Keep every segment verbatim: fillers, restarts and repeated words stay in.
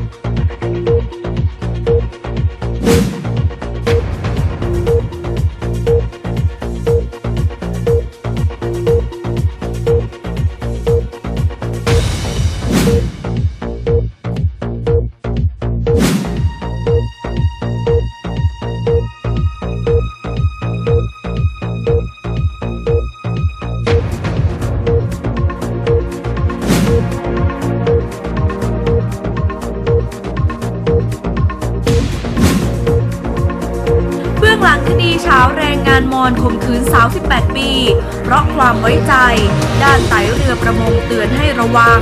หลังคดีเช้าแรงงานมอญข่มขืนสาวสิบแปดปีเพราะความไว้ใจด้านไต่เรือประมงเตือนให้ระวัง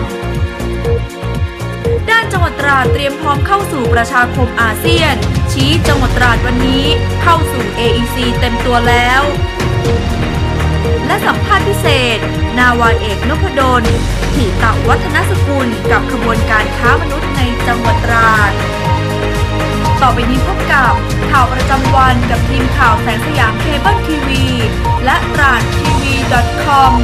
ด้านจังหวัดตราดเตรียมพร้อมเข้าสู่ประชาคมอาเซียนชี้จังหวัดตราดวันนี้เข้าสู่ เอ อี ซี เต็มตัวแล้วและสัมภาษณ์พิเศษนาวาเอกนพดลถิตวัฒนสกุลกับขบวนการค้ามนุษย์ในจังหวัดตราดต่อไปนี้พบกับข่าวประจำวันกับทีมข่าวแสงสยามเคเบิลทีวีและตราดทีวี .คอม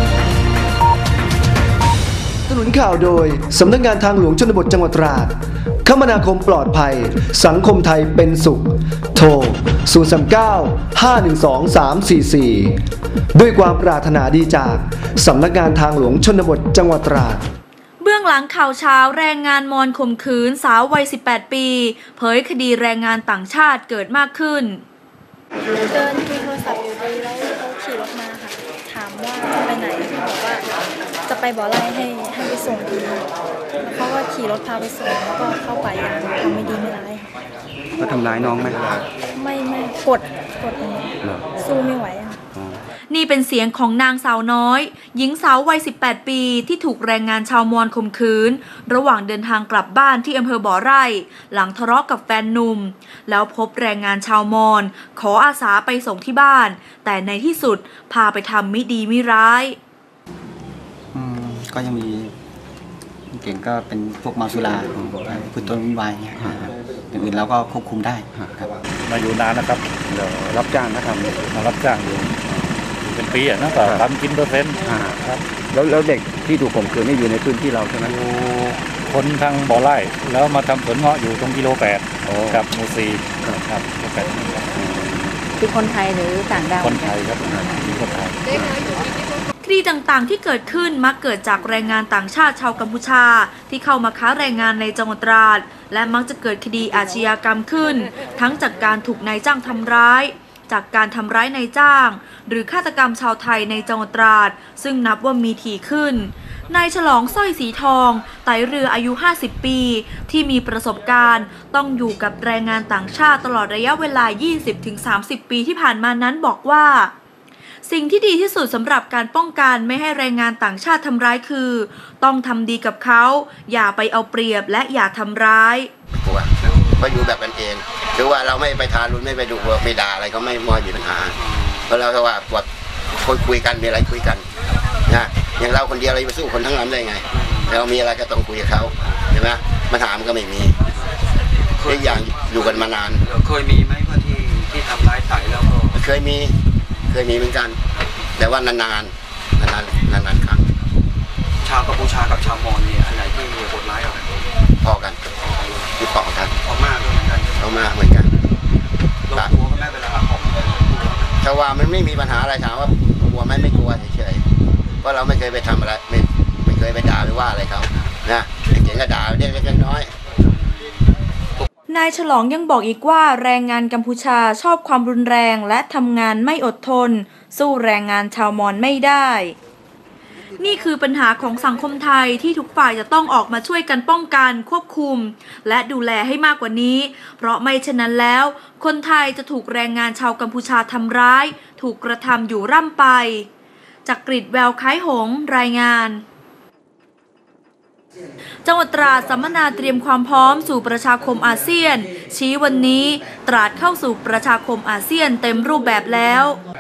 สนุนข่าวโดยสำนักงานทางหลวงชนบทจังหวัดตราดคมนาคมปลอดภัยสังคมไทยเป็นสุขโทรศูนย์ สาม เก้า ห้า หนึ่ง สอง สาม สี่ สี่ด้วยความปรารถนาดีจากสำนักงานทางหลวงชนบทจังหวัดตราดเบื้องหลังข่าวเช้าแรงงานมอญข่มขืนสาววัยสิบแปดปีเผยคดีแรงงานต่างชาติเกิดมากขึ้นเดินคุยโทรศัพท์อยู่ดีแล้วเขาขี่รถมาค่ะถามว่าจะไปไหนบอกว่าจะไปบ่อไร่ให้ให้ไปส่งทีเขาก็ขี่รถพาไปส่งแล้วก็เข้าไปทำไม่ดีไม่ร้ายเขาทำร้ายน้องไหมไม่ไม่กดกดสู้ไม่ไหวนี่เป็นเสียงของนางสาวน้อยหญิงสาววัยสิบแปดปีที่ถูกแรงงานชาวมอญข่มขืนระหว่างเดินทางกลับบ้านที่อำเภอบ่อไร่หลังทะเลาะกับแฟนหนุ่มแล้วพบแรงงานชาวมอญขออาสาไปส่งที่บ้านแต่ในที่สุดพาไปทำมิดีมิร้ายอืมก็ยังมีเก่งก็เป็นพวกเมาสุราพูดต้นวุ่นวายอย่างอื่นเราก็ควบคุมได้ครับมาอยู่นานนะครับเดี๋ยวรับจ้างนะทำมารับจ้างอยู่เป็นปีอ่ะนะแต่ทำกินเปอร์เซ็นต์ครับแล้วแล้วเด็กที่ถูกข่มขืนนี่อยู่ในพื้นที่เราใช่ไหมคนทางบ่อไร่แล้วมาทำสวนเงาะอยู่ตรงกิโลแปดกับมูซีครับแปดคือคนไทยหรือต่างดาวคนไทยครับมีคนไทยคดีต่างๆที่เกิดขึ้นมักเกิดจากแรงงานต่างชาติชาวกัมพูชาที่เข้ามาค้าแรงงานในจังหวัดตราดและมักจะเกิดคดีอาชญากรรมขึ้นทั้งจากการถูกนายจ้างทำร้ายจากการทำร้ายนายจ้างหรือฆาตกรรมชาวไทยในจังหวัดตราดซึ่งนับว่ามีถี่ขึ้นนายฉลองสร้อยสีทองไต่เรืออายุห้าสิบปีที่มีประสบการณ์ต้องอยู่กับแรงงานต่างชาติตลอดระยะเวลา ยี่สิบถึงสามสิบ ปีที่ผ่านมานั้นบอกว่าสิ่งที่ดีที่สุดสำหรับการป้องกันไม่ให้แรงงานต่างชาติทำร้ายคือต้องทำดีกับเขาอย่าไปเอาเปรียบและอย่าทำร้ายกลัวก็อยู่แบบกันเองคือว่าเราไม่ไปทารุณไม่ไปดุไม่ด่าอะไรก็ไม่มอมีปัญหาเพราะเราแค่ว่าปวดคนคุยกันมีอะไรคุยกันนะอย่างเราคนเดียวเราจะไปสู้คนทั้งนั้นได้ไงเรามีอะไรก็ต้องคุยกับเขาใช่ไหมปัญหามันก็ไม่มีทุกอย่างอยู่กันมานานเคยมีไหมว่าที่ที่ทำร้ายไต่แล้วก็เคยมีเคยมีเหมือนกันแต่ว่านานๆนานๆนานๆครั้งชาวกัมพูชากับชาวมอญเนี่ยอะไรที่โหดร้ายอะไรพอกันที่พอกันพอมากเหมือนกันพอมากเหมือนกันเรากลัวก็ไม่เป็นไรครับผมแต่ว่ามันไม่มีปัญหาอะไรถามว่ากลัวไหมไม่กลัวเฉยๆเพราะเราไม่เคยไปทำอะไรไม่ไม่เคยไปด่าหรือว่าอะไรเขานะเก่งก็ด่าเล็กๆน้อยนายฉลองยังบอกอีกว่าแรงงานกัมพูชาชอบความรุนแรงและทำงานไม่อดทนสู้แรงงานชาวมอญไม่ได้นี่คือปัญหาของสังคมไทยที่ทุกฝ่ายจะต้องออกมาช่วยกันป้องกันควบคุมและดูแลให้มากกว่านี้เพราะไม่เช่นนั้นแล้วคนไทยจะถูกแรงงานชาวกัมพูชาทำร้ายถูกกระทำอยู่ร่ำไปจากกฤษแววคล้ายหงรายงานจังหวัดตราดสัมมนาเตรียมความพร้อมสู่ประชาคมอาเซียนชี้วันนี้ตราดเข้าสู่ประชาคมอาเซียนเต็มรูปแบบแล้ว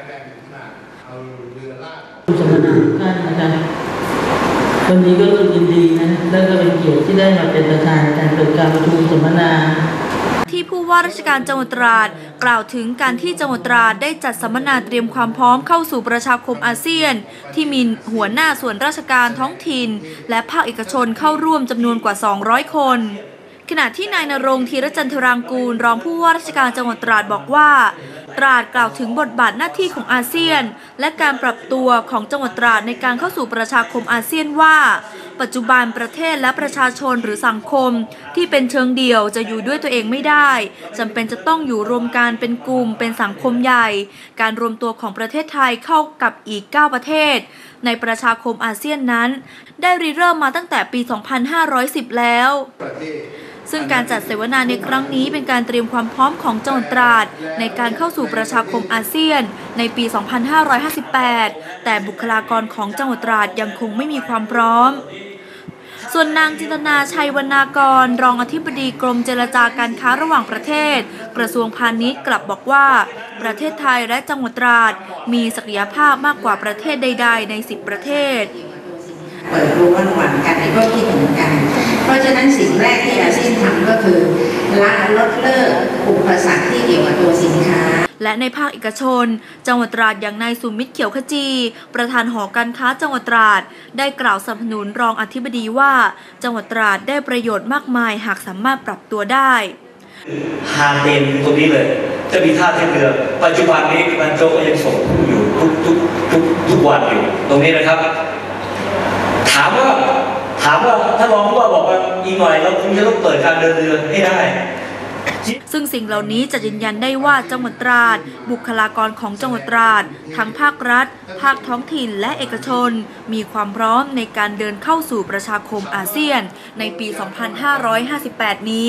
สัมมนาท่านอาจารย์วันนี้ก็รู้สึกยินดีนะแล้วก็เป็นเกียรติที่ได้มาเป็นประธานการเปิดการประชุมสัมมนาที่ผู้ว่าราชการจังหวัดตราดกล่าวถึงการที่จังหวัดตราดได้จัดสัมมนาเตรียมความพร้อมเข้าสู่ประชาคมอาเซียนที่มีหัวหน้าส่วนราชการท้องถิ่นและภาคเอกชนเข้าร่วมจำนวนกว่าสองร้อยคนขณะที่นายณรงค์ธีรจันทรางกูลรองผู้ว่าราชการจังหวัดตราดบอกว่าตราดกล่าวถึงบทบาทหน้าที่ของอาเซียนและการปรับตัวของจังหวัดตราดในการเข้าสู่ประชาคมอาเซียนว่าปัจจุบันประเทศและประชาชนหรือสังคมที่เป็นเชิงเดี่ยวจะอยู่ด้วยตัวเองไม่ได้จำเป็นจะต้องอยู่รวมกันเป็นกลุ่มเป็นสังคมใหญ่การรวมตัวของประเทศไทยเข้ากับอีกเก้าประเทศในประชาคมอาเซียนนั้นได้ริเริ่มมาตั้งแต่ปี สองพันห้าร้อยสิบ แล้วซึ่งการจัดเสวนาในครั้งนี้เป็นการเตรียมความพร้อมของจังหวัดตราดในการเข้าสู่ประชาคมอาเซียนในปี สองพันห้าร้อยห้าสิบแปด แต่บุคลากรของจังหวัดตราดยังคงไม่มีความพร้อมส่วนนางจินตนาชัยวรรณากรรองอธิบดีกรมเจรจาการค้าระหว่างประเทศกระทรวงพาณิชย์กลับบอกว่าประเทศไทยและจังหวัดตราดมีศักยภาพมากกว่าประเทศใดๆในสิบประเทศเปิดรู้ว่าระหว่างกันก็คิดเหมือนกันเพราะฉะนั้นสิ่งแรกที่อาเซียนทำก็คือละลดเลิกอุปสรรคที่เกี่ยวกับตัวสินค้าและในภาคเอกชนจังหวัดตราดอย่างนายสุมิตรเขียวขจีประธานหอการค้าจังหวัดตราดได้กล่าวสนับสนุนรองอธิบดีว่าจังหวัดตราดได้ประโยชน์มากมายหากสามารถปรับตัวได้ฮาเต็มตรงนี้เลยจะมีท่าเทียบเรือปัจจุบันนี้มันโจก็ยังส่งอยู่ทุกทุกทุกทุกวันอยู่ตรงนี้นะครับถามว่าถามว่าถ้ารองผู้ว่าบอกว่าอีกหน่อยเราคงจะต้องเปิดการเดินเรือให้ได้ซึ่งสิ่งเหล่านี้จะยืนยันได้ว่าจังหวัดตราดบุคลากรของจังหวัดตราดทั้งภาครัฐภาคท้องถิ่นและเอกชนมีความพร้อมในการเดินเข้าสู่ประชาคมอาเซียนในปี สองพันห้าร้อยห้าสิบแปด นี้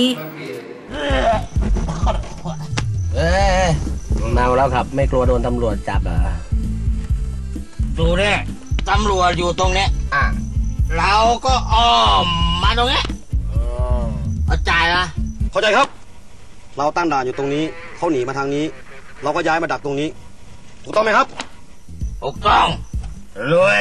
เอ้ยเมาแล้วครับไม่กลัวโดนตำรวจจับเหรอดูเนี่ยตำรวจอยู่ตรงเนี้ยอ่ะเราก็อ้อมมาตรงเนี้ยเข้าใจนะเข้าใจครับเราตั้งด่านอยู่ตรงนี้เขาหนีมาทางนี้เราก็ย้ายมาดักตรงนี้ถูกต้องไหมครับถูกต้องรวย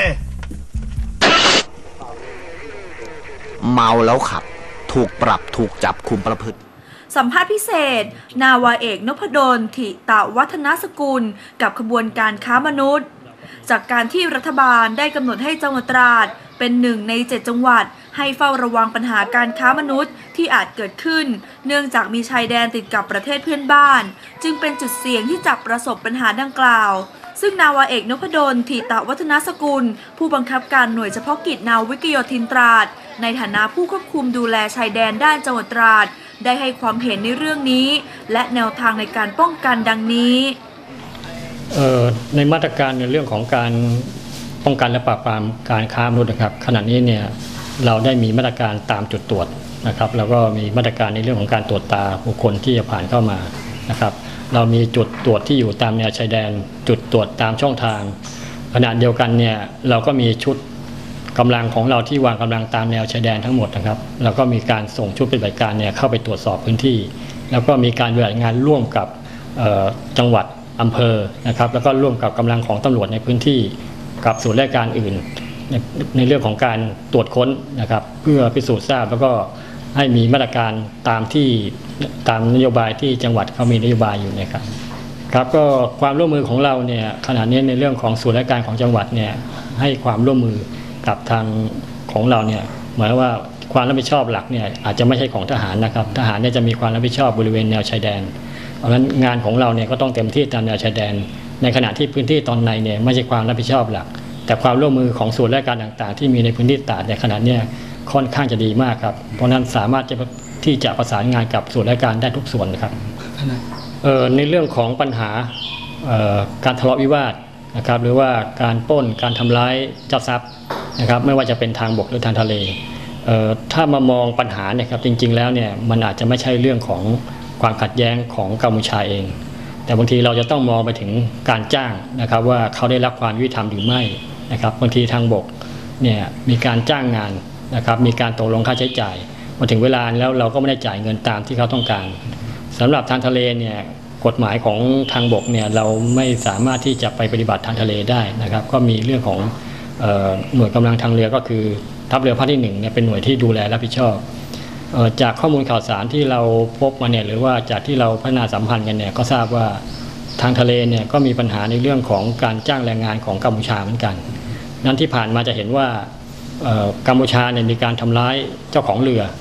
เมาแล้วขับถูกปรับถูกจับคุมประพฤติสัมภาษณ์พิเศษนาวาเอกนพดลถิตวัฒนสกุลกับขบวนการค้ามนุษย์จากการที่รัฐบาลได้กำหนดให้จังหวัดตราดเป็นหนึ่งในเจ็ดจังหวัดให้เฝ้าระวังปัญหาการค้ามนุษย์ที่อาจเกิดขึ้นเนื่องจากมีชายแดนติดกับประเทศเพื่อนบ้านจึงเป็นจุดเสี่ยงที่จะประสบปัญหาดังกล่าวซึ่งนาวาเอกนพดลถิตวัฒนสกุลผู้บังคับการหน่วยเฉพาะกิจนาวิกโยธินตราดในฐานะผู้ควบคุมดูแลชายแดนด้านจังหวัดตราดได้ให้ความเห็นในเรื่องนี้และแนวทางในการป้องกันดังนี้ในมาตรการในเรื่องของการป้องกันและปราบปรามการค้ามนุษย์นะครับขณะนี้เนี่ยเราได้มีมาตรการตามจุดตรวจนะครับแล้วก็มีมาตรการในเรื่องของการตรวจตาบุคคลที่จะผ่านเข้ามานะครับเรามีจุดตรวจที่อยู่ตามแนวชายแดนจุดตรวจตามช่องทางขณะเดียวกันเนี่ยเราก็มีชุดกำลังของเราที่วางกำลังตามแนวชายแดนทั้งหมดนะครับแล้วก็มีการส่งชุดปฏิบัติการเนี่ยเข้าไปตรวจสอบพื้นที่แล้วก็มีการปฏิบัติงานร่วมกับจังหวัดอำเภอนะครับแล้วก็ร่วมกับกำลังของตำรวจในพื้นที่กับส่วนราชการอื่นใน, ในเรื่องของการตรวจค้นนะครับเพื่อพิสูจน์ทราบแล้วก็ให้มีมาตรการตามที่ตามนโยบายที่จังหวัดเขามีนโยบายอยู่นะครับครับก็ความร่วมมือของเราเนี่ยขณะนี้ในเรื่องของส่วนราชการของจังหวัดเนี่ยให้ความร่วมมือกับทางของเราเนี่ยหมายว่าความรับผิดชอบหลักเนี่ยอาจจะไม่ใช่ของทหารนะครับทหารเนี่ยจะมีความรับผิดชอบบริเวณแนวชายแดนเพราะฉะนั้นงานของเราเนี่ยก็ต้องเต็มที่ตามแนวชายแดนในขณะที่พื้นที่ตอนในเนี่ยไม่ใช่ความรับผิดชอบหลักแต่ความร่วมมือของส่วนราชการต่างๆที่มีในพื้นที่ตราดในขณะนี้ค่อนข้างจะดีมากครับเพราะนั้นสามารถจะที่จะประสานงานกับส่วนราชการได้ทุกส่วนนะครับในเรื่องของปัญหาการทะเลาะวิวาทนะครับหรือว่าการปล้นการทำร้ายเจ้าทรัพย์นะครับไม่ว่าจะเป็นทางบกหรือทางทะเลถ้ามามองปัญหาเนี่ยครับจริงๆแล้วเนี่ยมันอาจจะไม่ใช่เรื่องของความขัดแย้งของกัมพูชาเองแต่บางทีเราจะต้องมองไปถึงการจ้างนะครับว่าเขาได้รับความยุติธรรมหรือไม่นะครับบางทีทางบกเนี่ยมีการจ้างงานนะครับมีการตกลงค่าใช้จ่ายมาถึงเวลาแล้วเราก็ไม่ได้จ่ายเงินตามที่เขาต้องการสำหรับทางทะเลเนี่ยกฎหมายของทางบกเนี่ยเราไม่สามารถที่จะไปปฏิบัติทางทะเลได้นะครับก็มีเรื่องของหน่วยกำลังทางเรือก็คือทัพเรือภาคที่หนึ่งเนี่ยเป็นหน่วยที่ดูแลรับผิดชอบจากข้อมูลข่าวสารที่เราพบมาเนี่ยหรือว่าจากที่เราพัฒนาสัมพันธ์กันเนี่ยก็ทราบว่าทางทะเลเนี่ยก็มีปัญหาในเรื่องของการจ้างแรงงานของกัมพูชาเหมือนกันนั้นที่ผ่านมาจะเห็นว่ากัมพูชาเนี่ยมีการทำร้ายเจ้าของเรือ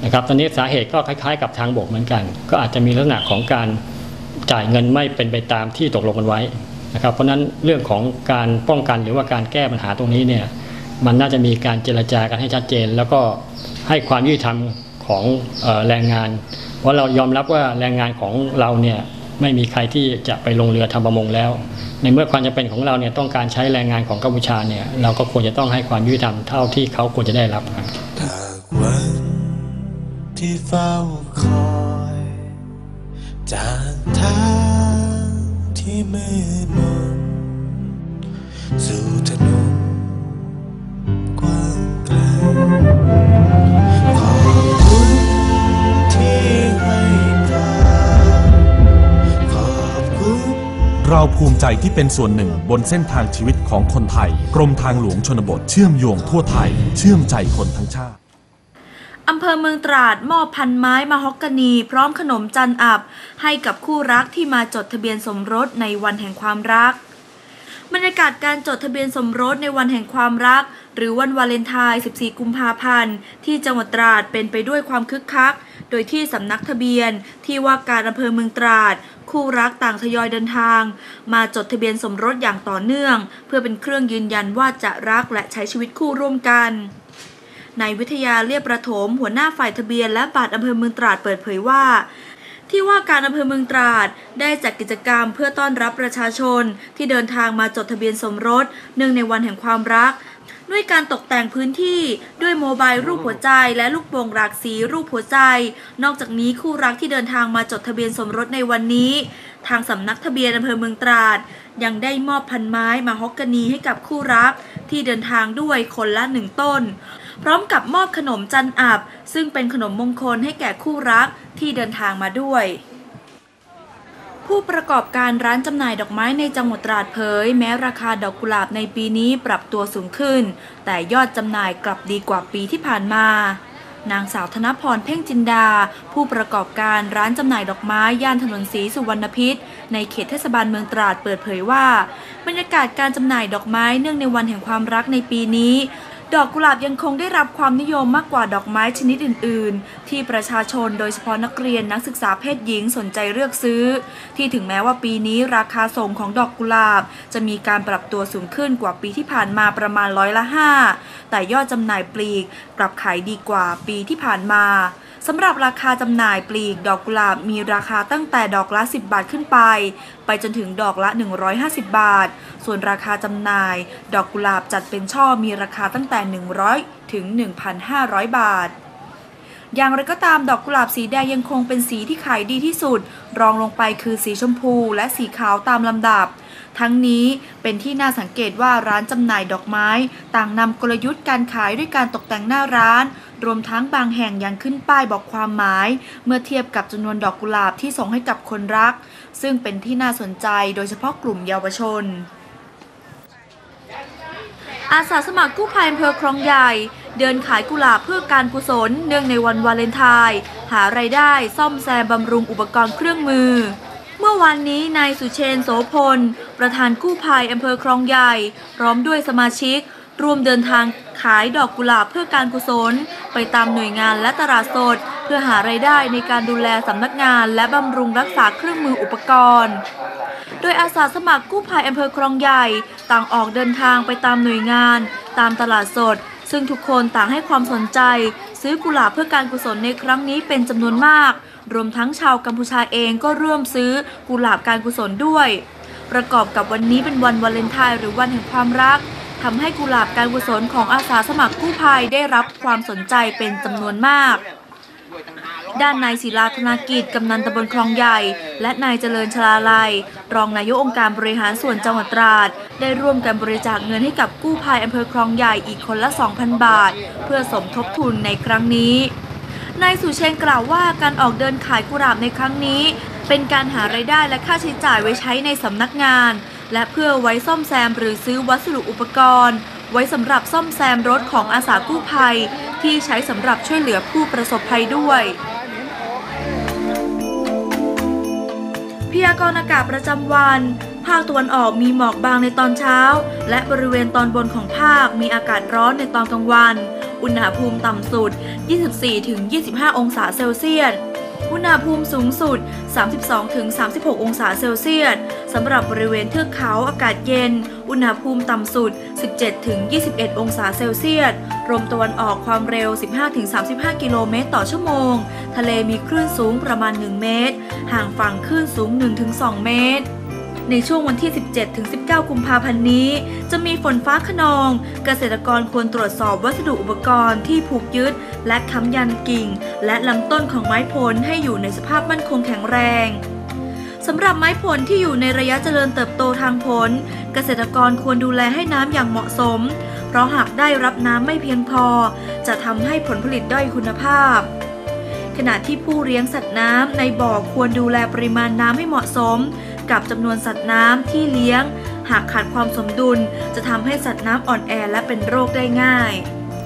นะครับตอนนี้สาเหตุก็คล้ายๆกับทางบกเหมือนกันก็อาจจะมีลักษณะของการจ่ายเงินไม่เป็นไปตามที่ตกลงกันไว้นะครับเพราะนั้นเรื่องของการป้องกันหรือว่าการแก้ปัญหาตรงนี้เนี่ยมันน่าจะมีการเจรจากันให้ชัดเจนแล้วก็ให้ความยุติธรรมของเอ่อแรงงานเพราะเรายอมรับว่าแรงงานของเราเนี่ยไม่มีใครที่จะไปลงเรือทำประมงแล้วในเมื่อความจำเป็นของเราเนี่ยต้องการใช้แรงงานของกัมพูชาเนี่ยเราก็ควรจะต้องให้ความยุติธรรมเท่าที่เขาควรจะได้รับครับวันที่เฝ้าคอยจากทางที่มืดมนสู่ถนนกว้างไกลขอบคุณที่ให้การขอบคุณเราภูมิใจที่เป็นส่วนหนึ่งบนเส้นทางชีวิตของคนไทยกรมทางหลวงชนบทเชื่อมโยงทั่วไทยเชื่อมใจคนทั้งชาติอำเภอเมืองตราดมอบพันไม้มะฮอกกานีพร้อมขนมจันอับให้กับคู่รักที่มาจดทะเบียนสมรสในวันแห่งความรักบรรยากาศการจดทะเบียนสมรสในวันแห่งความรักหรือวันวาเลนไทน์สิบสี่กุมภาพันธ์ที่จังหวัดตราดเป็นไปด้วยความคึกคักโดยที่สำนักทะเบียนที่ว่าการอำเภอเมืองตราดคู่รักต่างทยอยเดินทางมาจดทะเบียนสมรสอย่างต่อเนื่องเพื่อเป็นเครื่องยืนยันว่าจะรักและใช้ชีวิตคู่ร่วมกันนายวิทยาเลียบประถมหัวหน้าฝ่ายทะเบียนและบัตรอำเภอเมืองตราดเปิดเผยว่าที่ว่าการอำเภอเมืองตราดได้จัดกิจกรรมเพื่อต้อนรับประชาชนที่เดินทางมาจดทะเบียนสมรสเนื่องในวันแห่งความรักด้วยการตกแต่งพื้นที่ด้วยโมบายรูปหัวใจและลูกโป่งหลากสีรูปหัวใจนอกจากนี้คู่รักที่เดินทางมาจดทะเบียนสมรสในวันนี้ทางสำนักทะเบียนอำเภอเมืองตราดยังได้มอบพันไม้มะฮอกกานีให้กับคู่รักที่เดินทางด้วยคนละหนึ่งต้นพร้อมกับมอบขนมจันอับซึ่งเป็นขนมมงคลให้แก่คู่รักที่เดินทางมาด้วยผู้ประกอบการร้านจำหน่ายดอกไม้ในจังหวัดตราดเผยแม้ราคาดอกกุหลาบในปีนี้ปรับตัวสูงขึ้นแต่ยอดจำหน่ายกลับดีกว่าปีที่ผ่านมานางสาวธนพรเพ่งจินดาผู้ประกอบการร้านจำหน่ายดอกไม้ย่านถนนศรีสุวรรณพิษในเขตเทศบาลเมืองตราดเปิดเผยว่าบรรยากาศการจำหน่ายดอกไม้เนื่องในวันแห่งความรักในปีนี้ดอกกุหลาบยังคงได้รับความนิยมมากกว่าดอกไม้ชนิดอื่นๆที่ประชาชนโดยเฉพาะนักเรียนนักศึกษาเพศหญิงสนใจเลือกซื้อที่ถึงแม้ว่าปีนี้ราคาส่งของดอกกุหลาบจะมีการปรับตัวสูงขึ้นกว่าปีที่ผ่านมาประมาณร้อยละห้าแต่ยอดจำหน่ายปลีกกลับขายดีกว่าปีที่ผ่านมาสำหรับราคาจำหน่ายปลีกดอกกุหลาบมีราคาตั้งแต่ดอกละสิบบาทขึ้นไปไปจนถึงดอกละหนึ่งร้อยห้าสิบบาทส่วนราคาจำหน่ายดอกกุหลาบจัดเป็นช่อมีราคาตั้งแต่หนึ่งร้อยถึง หนึ่งพันห้าร้อย บาทอย่างไรก็ตามดอกกุหลาบสีแดงยังคงเป็นสีที่ขายดีที่สุดรองลงไปคือสีชมพูและสีขาวตามลำดับทั้งนี้เป็นที่น่าสังเกตว่าร้านจำหน่ายดอกไม้ต่างนำกลยุทธ์การขายด้วยการตกแต่งหน้าร้านรวมทั้งบางแห่งยังขึ้นป้ายบอกความหมายเมื่อเทียบกับจำนวนดอกกุหลาบที่ส่งให้กับคนรักซึ่งเป็นที่น่าสนใจโดยเฉพาะกลุ่มเยาวชนอาสาสมัครกู้ภัยอำเภอคลองใหญ่เดินขายกุหลาบเพื่อการกุศลเนื่องในวันวาเลนไทน์หารายได้ซ่อมแซมบำรุงอุปกรณ์เครื่องมือเมื่อวานนี้นายสุเชนโสพลประธานกู้ภัยอำเภอคลองใหญ่พร้อมด้วยสมาชิกร่วมเดินทางขายดอกกุหลาบเพื่อการกุศลไปตามหน่วยงานและตลาดสดเพื่อหารายได้ในการดูแลสำนักงานและบำรุงรักษาเครื่องมืออุปกรณ์โดยอาสาสมัครกู้ภัยอำเภอคลองใหญ่ต่างออกเดินทางไปตามหน่วยงานตามตลาดสดซึ่งทุกคนต่างให้ความสนใจซื้อกุหลาบเพื่อการกุศลในครั้งนี้เป็นจำนวนมากรวมทั้งชาวกัมพูชาเองก็ร่วมซื้อกุหลาบการกุศลด้วยประกอบกับวันนี้เป็นวันวาเลนไทน์หรือวันแห่งความรักทำให้กุหลาบการกุศลของอาสาสมัครกู้ภัยได้รับความสนใจเป็นจำนวนมากด้านนายศิลาธนากิจกำนันตำบลคลองใหญ่และนายเจริญชลาลัยรองนายกองค์การบริหารส่วนจังหวัดตราดได้ร่วมกันบริจาคเงินให้กับกู้ภัยอำเภอคลองใหญ่อีกคนละ สองพัน บาทเพื่อสมทบทุนในครั้งนี้นายสุเชนกล่าวว่าการออกเดินขายกุหลาบในครั้งนี้เป็นการหารายได้และค่าใช้จ่ายไว้ใช้ในสำนักงานและเพื่อไว้ซ่อมแซมหรือซื้อวัสดุอุปกรณ์ไว้สำหรับซ่อมแซมรถของอาสากู้ภัยที่ใช้สำหรับช่วยเหลือผู้ประสบภัยด้วยพยากรณ์อากาศประจำวันภาคตะวันออกมีหมอกบางในตอนเช้าและบริเวณตอนบนของภาคมีอากาศร้อนในตอนกลางวันอุณหภูมิต่ำสุด ยี่สิบสี่ถึงยี่สิบห้า องศาเซลเซียสอุณหภูมิสูงสุด สามสิบสองถึงสามสิบหก องศาเซลเซียสสำหรับบริเวณเทือกเขาอากาศเย็นอุณหภูมิต่ำสุด สิบเจ็ดถึงยี่สิบเอ็ด องศาเซลเซียสลมตะวันออกความเร็ว สิบห้าถึงสามสิบห้า กิโลเมตรต่อชั่วโมงทะเลมีคลื่นสูงประมาณ หนึ่ง เมตรห่างฝั่งคลื่นสูง หนึ่งถึงสอง เมตรในช่วงวันที่ สิบเจ็ดถึงสิบเก้า กุมภาพันธ์นี้จะมีฝนฟ้าคะนองเกษตรกรควรตรวจสอบวัสดุอุปกรณ์ที่ผูกยึดและค้ำยันกิ่งและลำต้นของไม้ผลให้อยู่ในสภาพมั่นคงแข็งแรงสำหรับไม้ผลที่อยู่ในระยะเจริญเติบโตทางผลเกษตรกรควรดูแลให้น้ำอย่างเหมาะสมเพราะหากได้รับน้ำไม่เพียงพอจะทำให้ผลผลิตด้อยคุณภาพขณะที่ผู้เลี้ยงสัตว์น้ำในบ่อควรดูแลปริมาณน้ำให้เหมาะสมกับจำนวนสัตว์น้ำที่เลี้ยงหากขาดความสมดุลจะทำให้สัตว์น้ำอ่อนแอและเป็นโรคได้ง่าย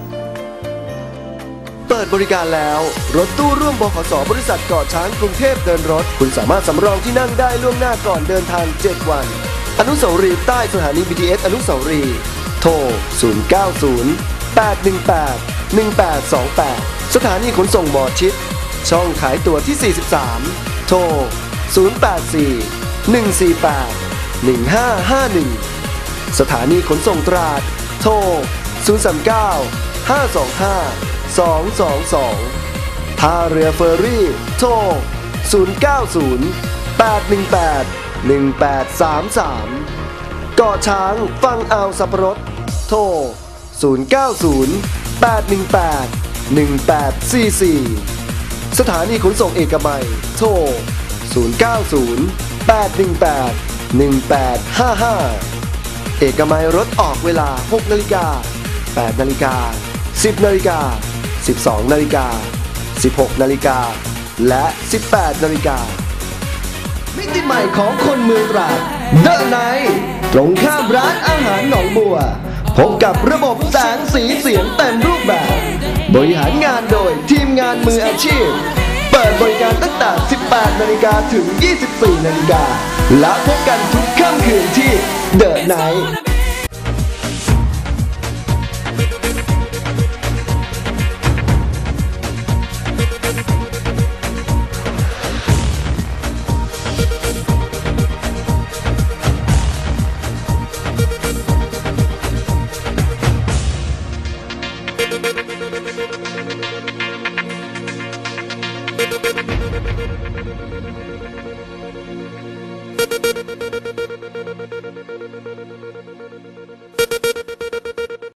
เปิดบริการแล้วรถตู้ร่วมบขส.บริษัทเกาะช้างกรุงเทพเดินรถคุณสามารถสำรองที่นั่งได้ล่วงหน้าก่อนเดินทางเจ็ดวันอนุสาวรีย์ใต้สถานี บี ที เอส อนุสาวรีย์โทรศูนย์ เก้า ศูนย์ แปด หนึ่ง แปด หนึ่ง แปด สอง แปดสถานีขนส่งหมอชิดช่องขายตั๋วที่สี่สิบสามโทรศูนย์ แปด สี่ หนึ่ง สี่ แปด หนึ่ง ห้า ห้า หนึ่งสถานีขนส่งตราดโทรศูนย์ สาม เก้า ห้า สอง ห้า สอง สอง สองท่าเรือเฟอร์รี่โทรศูนย์ เก้า ศูนย์ แปด หนึ่ง แปด หนึ่ง แปด สาม สามเกาะช้างฝั่งอ่าวสับปะรดโทรศูนย์ เก้า ศูนย์ แปด หนึ่ง แปด หนึ่ง แปด สี่ สี่สถานีขนส่งเอกมัยโทรศูนย์ เก้า ศูนย์ แปด หนึ่ง แปด หนึ่ง แปด ห้า ห้าเอกมัยรถออกเวลา หก นาฬิกา แปด นาฬิกา สิบ นาฬิกา สิบสอง นาฬิกา สิบหก นาฬิกาและ สิบแปด นาฬิกามิติใหม่ของคนเมืองตราดเดอะไนท์ตรงข้ามร้านอาหารหนองบัวพบกับระบบแสงสีเสียงเต็มรูปแบบบริหารงานโดยทีมงานมืออาชีพเปิดบริการตั้งแต่ สิบแปด นาฬิกาถึง ยี่สิบสี่ นาฬิกาและพบกันทุกค่ำคืนที่เดอะไนท์